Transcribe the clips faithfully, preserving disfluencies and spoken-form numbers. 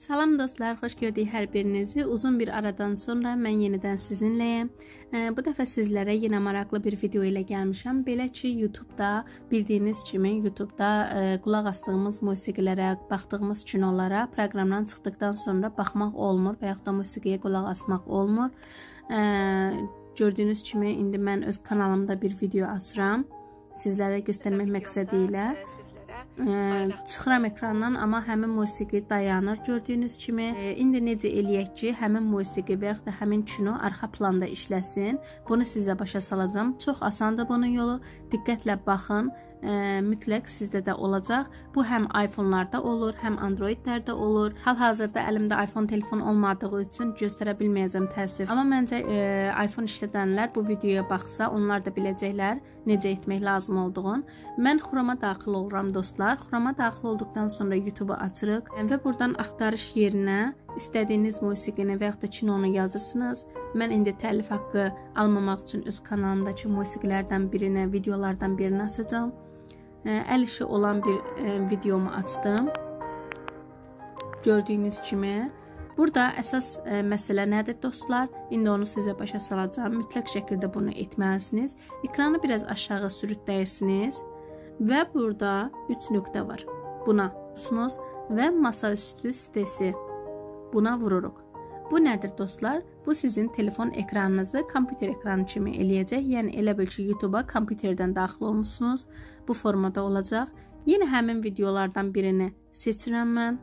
Salam dostlar, xoş gördük hər birinizi. Uzun bir aradan sonra mən yenidən sizinləyəm. Bu dəfə sizlərə yenə maraqlı bir video ilə gəlmişəm. Belə ki, YouTube-da bildiyiniz kimi YouTube-da qulaq asdığımız musiqilərə, baxdığımız kinolara proqramdan çıxdıqdan sonra baxmaq olmur və yaxud da musiqiyə qulaq asmaq olmur. Gördüyünüz kimi indi mən öz kanalımda bir video açıram. Sizlərə göstərmək məqsədi ilə çıxıram ekrandan, amma həmin musiqi dayanır gördüyünüz kimi. İndi necə eləyək ki, həmin musiqi və yaxud da həmin kino arxa planda işləsin. Bunu sizə başa salacağım. Çox asandır bunun yolu. Diqqətlə baxın. Mütləq sizdə də olacaq. Bu həm iPhone-larda olur, həm Android-lərdə olur. Hal-hazırda əlimdə iPhone telefon olmadığı üçün göstərə bilməyəcəm təəssüf. Amma məncə e, iPhone işlədənlər bu videoya baxsa, onlar da biləcəklər necə etmək lazım olduğunu. Mən Chrome-a daxil oluram dostlar. Chrome-a daxil olduqdan sonra YouTube-u açırıq və buradan axtarış yerinə istədiyiniz musiqini və yaxud da kinonu yazırsınız. Mən indi təlif haqqı almamaq üçün öz kanalımdakı musiqilərdən birini, videolardan birini açacağım. Əl işi olan bir videomu açdım. Gördüyünüz kimi. Burada əsas məsələ nədir dostlar? İndi onu sizə başa salacağım. Mütləq şəkildə bunu etməlisiniz. Ekranı biraz aşağı sürütləyirsiniz və burada üç nöqtə var. Buna vurursunuz və masaüstü sitesi. Buna vururuq. Bu nədir dostlar? Bu sizin telefon ekranınızı kompüter ekranı kimi eləyəcək. Yəni elə bil ki, YouTube-a kompüterdən daxil olmuşsunuz. Bu formada olacaq. Yenə həmin videolardan birini seçirəm mən.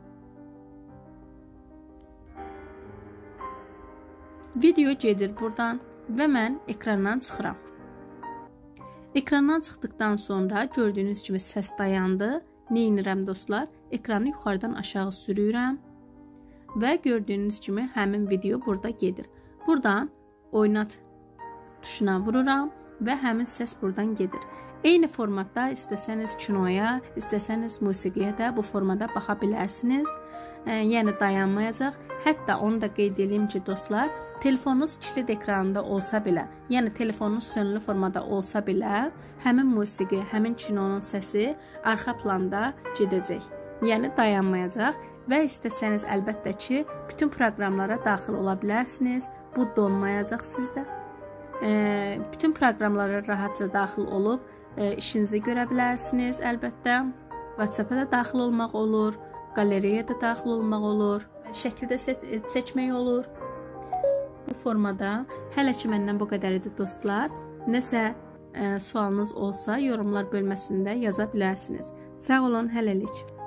Video gedir buradan və mən ekrandan çıxıram. Ekrandan çıxdıqdan sonra gördüyünüz kimi səs dayandı. Nə edirəm dostlar? Ekranı yuxarıdan aşağı sürüyürəm. Və gördüyünüz kimi həmin video burada gedir. Buradan oynat tuşuna vururam və həmin səs buradan gedir. Eyni formatda istəsəniz kinoya, istəsəniz musiqiyə də bu formada baxa bilərsiniz. E, yəni dayanmayacaq. Hətta onu da qeyd edeyim ki dostlar, telefonunuz kilit ekranında olsa belə, yəni telefonunuz sönülü formada olsa belə, həmin musiqi, həmin kinonun səsi arxa planda gedəcək. Yəni dayanmayacaq və istəsəniz əlbəttə ki, bütün proqramlara daxil ola bilərsiniz. Bu donmayacaq sizdə. E, bütün proqramlara rahatca daxil olub e, işinizi görə bilərsiniz əlbəttə. WhatsApp-a da daxil olmaq olur, qalereyaya da daxil olmaq olur, şəkli də seçmək olur. Bu formada hələ ki məndən bu qədər idi dostlar. Nəsə e, sualınız olsa yorumlar bölməsində yaza bilərsiniz. Sağ olun, hələlik.